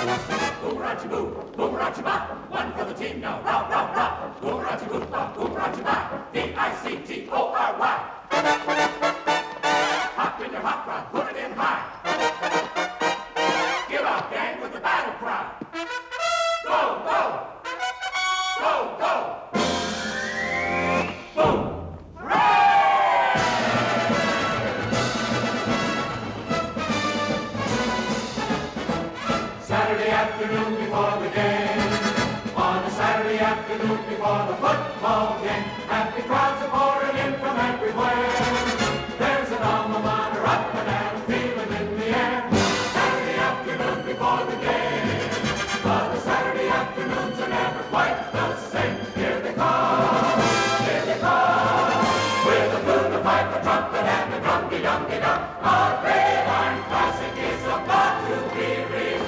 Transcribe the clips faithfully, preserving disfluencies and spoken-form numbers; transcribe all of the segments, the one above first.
Boo, boomerachi ba, one for the team now, row, row, row. Boomerachi boo, ba, boomerachi ba, V I C T O R Y. Hop in your hot rod, put it in high. Give out, gang, with the battle cry. Go, go, go, go. Boom. Saturday afternoon before the game, on a Saturday afternoon before the football game, happy crowds are pouring in from everywhere. There's an alma mater up and down, feeling in the air. Saturday afternoon before the game, but the Saturday afternoons are never quite the same. Here they come, here they come, with a flute, a pipe, a trumpet, and a drum-de-dum-de-dum. Our great iron classic is about to be revealed.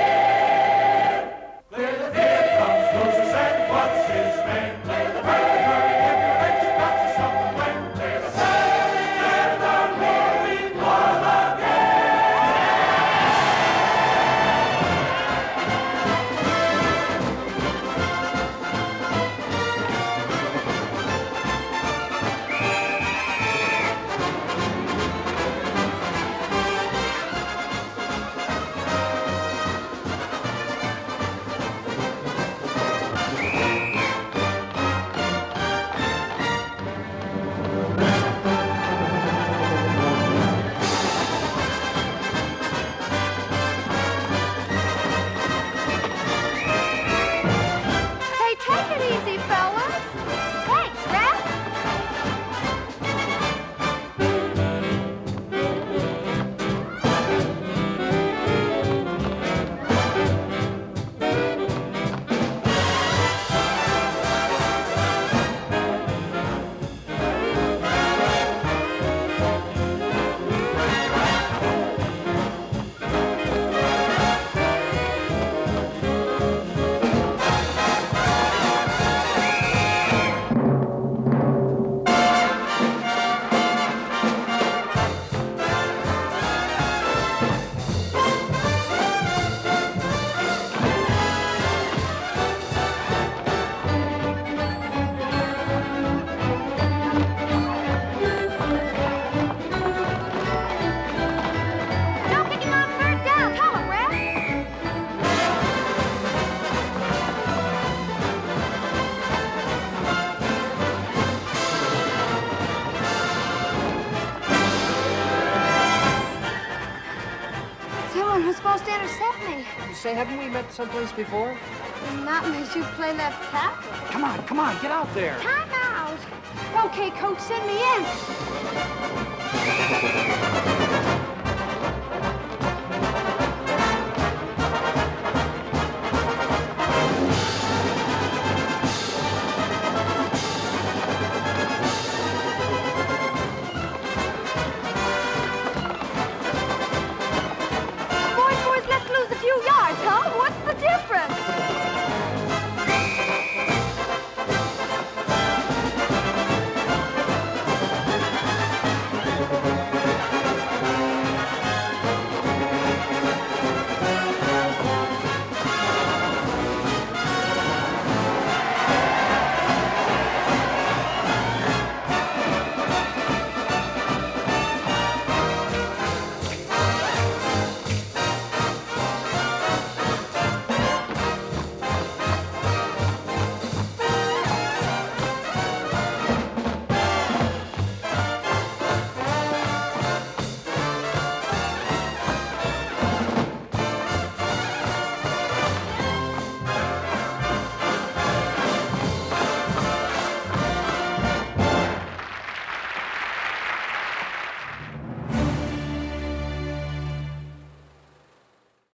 Say, haven't we met someplace before? Not unless you play left tackle. Come on, come on, get out there. Time out. Okay, coach, send me in.